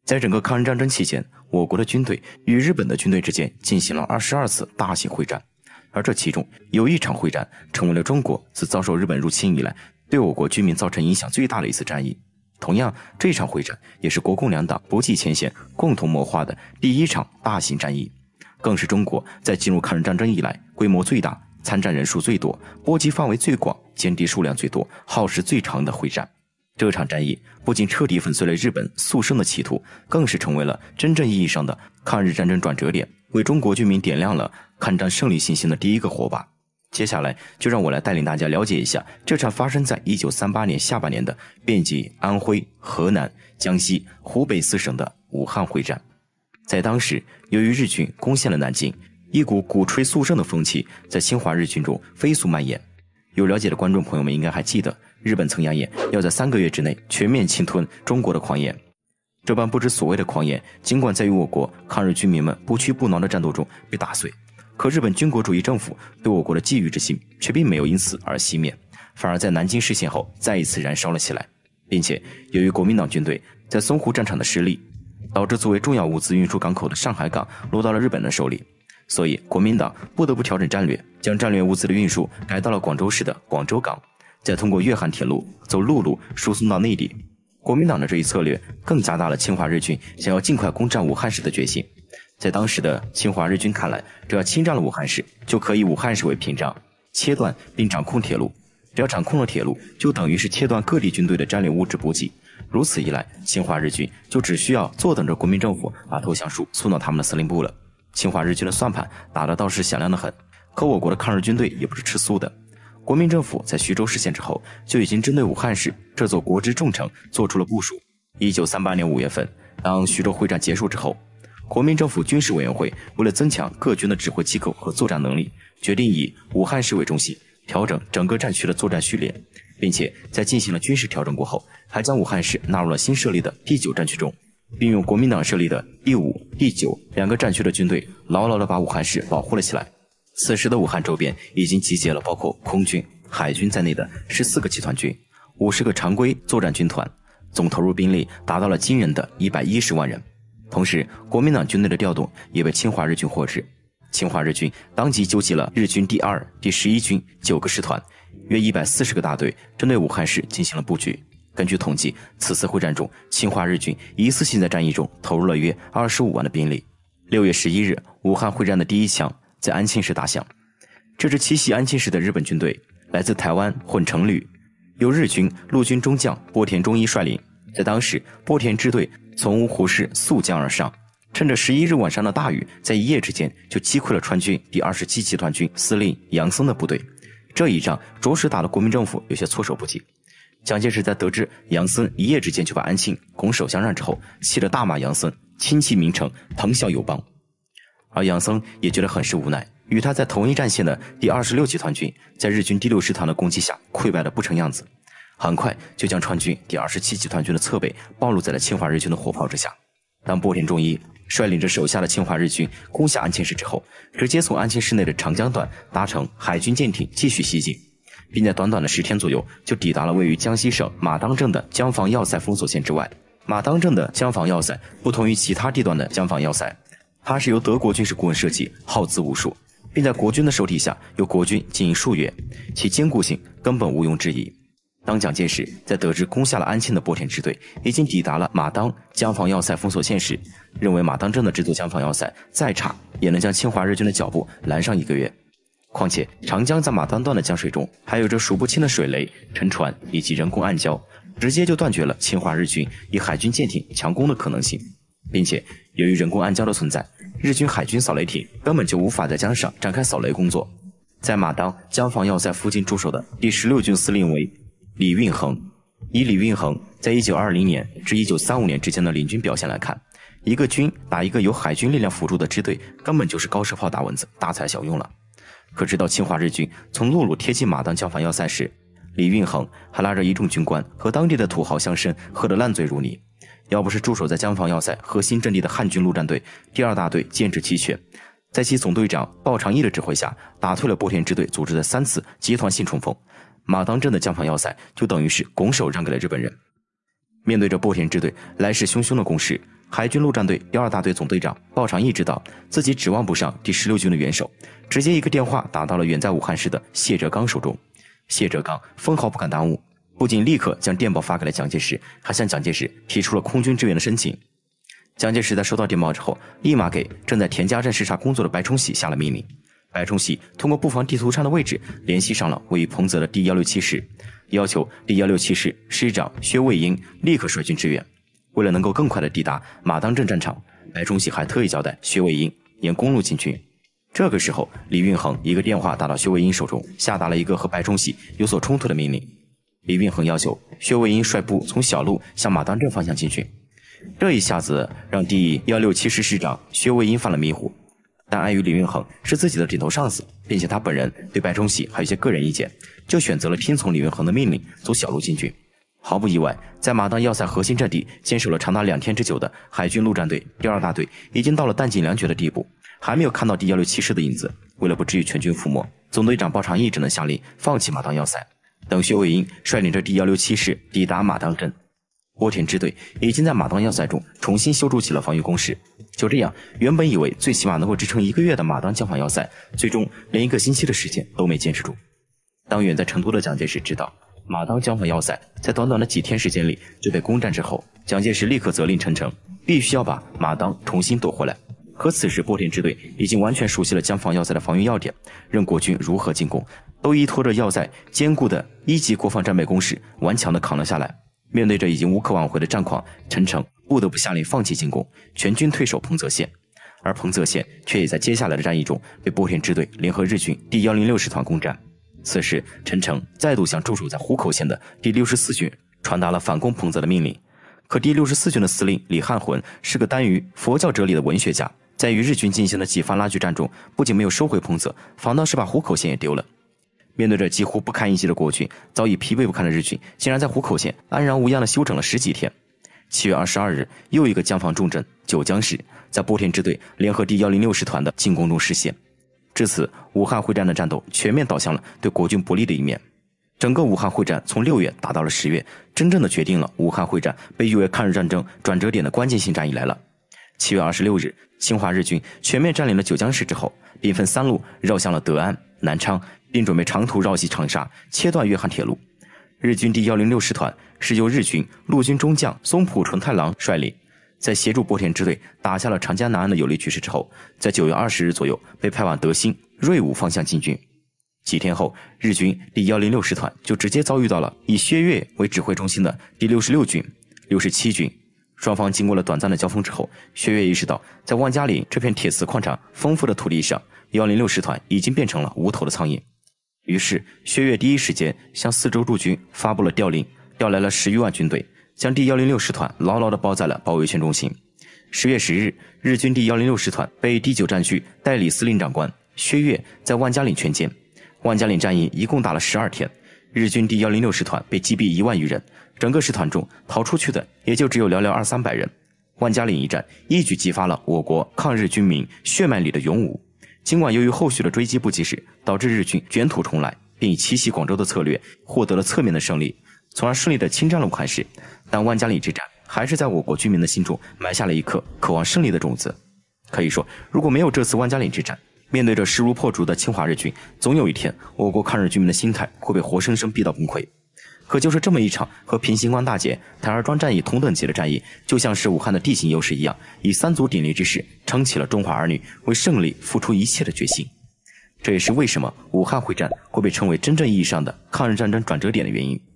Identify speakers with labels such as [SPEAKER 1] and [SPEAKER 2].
[SPEAKER 1] 在整个抗日战争期间，我国的军队与日本的军队之间进行了22次大型会战，而这其中有一场会战成为了中国自遭受日本入侵以来对我国军民造成影响最大的一次战役。同样，这场会战也是国共两党不计前嫌共同谋划的第一场大型战役，更是中国在进入抗日战争以来规模最大、参战人数最多、波及范围最广、歼敌数量最多、耗时最长的会战。这场战役不仅彻底粉碎了日本速胜的企图，更是成为了真正意义上的抗日战争转折点，为中国军民点亮了抗战胜利信心的第一个火把。接下来就让我来带领大家了解一下这场发生在1938年下半年的遍及安徽、河南、江西、湖北4省的武汉会战。在当时，由于日军攻陷了南京，一股鼓吹速胜的风气在侵华日军中飞速蔓延。有了解的观众朋友们应该还记得，日本曾扬言要在3个月之内全面侵吞中国的狂言。这般不知所谓的狂言，尽管在与我国抗日军民们不屈不挠的战斗中被打碎，可日本军国主义政府对我国的觊觎之心却并没有因此而熄灭，反而在南京失陷后再一次燃烧了起来。并且由于国民党军队在淞沪战场的失利，导致作为重要物资运输港口的上海港落到了日本的手里，所以国民党不得不调整战略，将战略物资的运输改到了广州市的广州港，再通过粤汉铁路走陆路输送到内地。国民党的这一策略更加大了侵华日军想要尽快攻占武汉市的决心。在当时的侵华日军看来，只要侵占了武汉市，就可以以武汉市为屏障，切断并掌控铁路。只要掌控了铁路，就等于是切断各地军队的战略物质补给。如此一来，侵华日军就只需要坐等着国民政府把投降书送到他们的司令部了。侵华日军的算盘打得倒是响亮得很，可我国的抗日军队也不是吃素的。国民政府在徐州失陷之后，就已经针对武汉市这座国之重城做出了部署。1938年5月份，当徐州会战结束之后，国民政府军事委员会为了增强各军的指挥机构和作战能力，决定以武汉市为中心，调整整个战区的作战序列，并且在进行了军事调整过后，还将武汉市纳入了新设立的第9战区中，并用国民党设立的第5、第9两个战区的军队牢牢地把武汉市保护了起来。此时的武汉周边已经集结了包括空军、海军在内的14个集团军、50个常规作战军团，总投入兵力达到了惊人的110万人。同时，国民党军队的调动也被侵华日军获知，侵华日军当即纠集了日军第2、第11军9个师团，约140个大队，针对武汉市进行了布局。根据统计，此次会战中，侵华日军一次性在战役中投入了约25万的兵力。6月11日，武汉会战的第一枪在安庆市打响。这支奇袭安庆市的日本军队来自台湾混成旅，由日军陆军中将波田忠一率领。在当时，波田支队从芜湖市溯江而上，趁着11日晚上的大雨，在一夜之间就击溃了川军第27集团军司令杨森的部队。这一仗着实打得国民政府有些措手不及。蒋介石在得知杨森一夜之间就把安庆拱手相让之后，气得大骂杨森亲戚名城，藤校友邦。而杨森也觉得很是无奈，与他在同一战线的第26集团军在日军第6师团的攻击下溃败得不成样子，很快就将川军第27集团军的侧背暴露在了侵华日军的火炮之下。当波田忠一率领着手下的侵华日军攻下安庆市之后，直接从安庆市内的长江段搭乘海军舰艇继续西进，并在短短的10天左右就抵达了位于江西省马当镇的江防要塞封锁线之外。马当镇的江防要塞不同于其他地段的江防要塞，它是由德国军事顾问设计，耗资无数，并在国军的手底下由国军经营数月，其坚固性根本毋庸置疑。当蒋介石在得知攻下了安庆的波田支队已经抵达了马当江防要塞封锁线时，认为马当镇的这座江防要塞再差也能将侵华日军的脚步拦上1个月。况且长江在马当段的江水中还有着数不清的水雷、沉船以及人工暗礁，直接就断绝了侵华日军以海军舰艇强攻的可能性。并且由于人工暗礁的存在，日军海军扫雷艇根本就无法在江上展开扫雷工作。在马当江防要塞附近驻守的第16军司令为李运衡。以李运衡在1920年至1935年之间的领军表现来看，一个军打一个由海军力量辅助的支队，根本就是高射炮打蚊子，大材小用了。可直到侵华日军从陆路贴近马当江防要塞时，李运衡还拉着一众军官和当地的土豪乡绅喝得烂醉如泥。要不是驻守在江防要塞核心阵地的汉军陆战队第2大队建制齐全，在其总队长鲍长义的指挥下，打退了波田支队组织的3次集团性冲锋，马当镇的江防要塞就等于是拱手让给了日本人。面对着波田支队来势汹汹的攻势， 海军陆战队第2大队总队长鲍长义知道自己指望不上第16军的元首，直接一个电话打到了远在武汉市的谢哲刚手中。谢哲刚分毫不敢耽误，不仅立刻将电报发给了蒋介石，还向蒋介石提出了空军支援的申请。蒋介石在收到电报之后，立马给正在田家镇视察工作的白崇禧下了命令。白崇禧通过布防地图上的位置联系上了位于彭泽的第167师，要求第167师师长薛卫英立刻率军支援。为了能够更快地抵达马当镇战场，白崇禧还特意交代薛卫英沿公路进军。这个时候，李运衡一个电话打到薛卫英手中，下达了一个和白崇禧有所冲突的命令。李运衡要求薛卫英率部从小路向马当镇方向进军。这一下子让第167师师长薛卫英犯了迷糊，但碍于李运衡是自己的顶头上司，并且他本人对白崇禧还有些个人意见，就选择了听从李运衡的命令，走小路进军。毫不意外，在马当要塞核心阵地坚守了长达2天之久的海军陆战队第2大队已经到了弹尽粮绝的地步，还没有看到第167师的影子。为了不至于全军覆没，总队长鲍长义只能下令放弃马当要塞，等薛卫英率领着第167师抵达马当镇。波田支队已经在马当要塞中重新修筑起了防御工事。就这样，原本以为最起码能够支撑1个月的马当江防要塞，最终连1个星期的时间都没坚持住。当远在成都的蒋介石知道马当江防要塞在短短的几天时间里就被攻占之后，蒋介石立刻责令陈诚必须要把马当重新夺回来。可此时波田支队已经完全熟悉了江防要塞的防御要点，任国军如何进攻，都依托着要塞坚固的1级国防战备工事顽强地扛了下来。面对着已经无可挽回的战况，陈诚不得不下令放弃进攻，全军退守彭泽县。而彭泽县却也在接下来的战役中被波田支队联合日军第106师团攻占。此时，陈诚再度向驻守在湖口县的第64军传达了反攻彭泽的命令。可第64军的司令李汉魂是个耽于佛教哲理的文学家，在与日军进行的几番拉锯战中，不仅没有收回彭泽，反倒是把湖口县也丢了。面对着几乎不堪一击的国军，早已疲惫不堪的日军竟然在湖口县安然无恙地休整了10几天。7月22日，又一个江防重镇九江市在波田支队联合第106师团的进攻中失陷。至此，武汉会战的战斗全面倒向了对国军不利的一面。整个武汉会战从6月打到了10月，真正的决定了武汉会战被誉为抗日战争转折点的关键性战役来了。7月26日，侵华日军全面占领了九江市之后，兵分3路绕向了德安、南昌，并准备长途绕袭长沙，切断粤汉铁路。日军第106师团是由日军陆军中将松浦纯太郎率领，在协助波田支队打下了长江南岸的有利局势之后，在9月20日左右被派往德兴、瑞武方向进军。几天后，日军第106师团就直接遭遇到了以薛岳为指挥中心的第66军、67军。双方经过了短暂的交锋之后，薛岳意识到在万家岭这片铁磁矿产丰富的土地上，106师团已经变成了无头的苍蝇。于是薛岳第一时间向四周驻军发布了调令，调来了10余万军队，将第106师团牢牢地包在了包围圈中心。10月10日，日军第106师团被第9战区代理司令长官薛岳在万家岭全歼。万家岭战役一共打了12天，日军第106师团被击毙1万余人，整个师团中逃出去的也就只有寥寥200-300人。万家岭一战一举激发了我国抗日军民血脉里的勇武。尽管由于后续的追击不及时，导致日军卷土重来，并以奇袭广州的策略获得了侧面的胜利，从而顺利的侵占了武汉市，但万家岭之战还是在我国军民的心中埋下了一颗渴望胜利的种子。可以说，如果没有这次万家岭之战，面对着势如破竹的侵华日军，总有一天我国抗日军民的心态会被活生生逼到崩溃。可就是这么一场和平型关大捷、台儿庄战役同等级的战役，就像是武汉的地形优势一样，以3足鼎立之势撑起了中华儿女为胜利付出一切的决心。这也是为什么武汉会战会被称为真正意义上的抗日战争转折点的原因。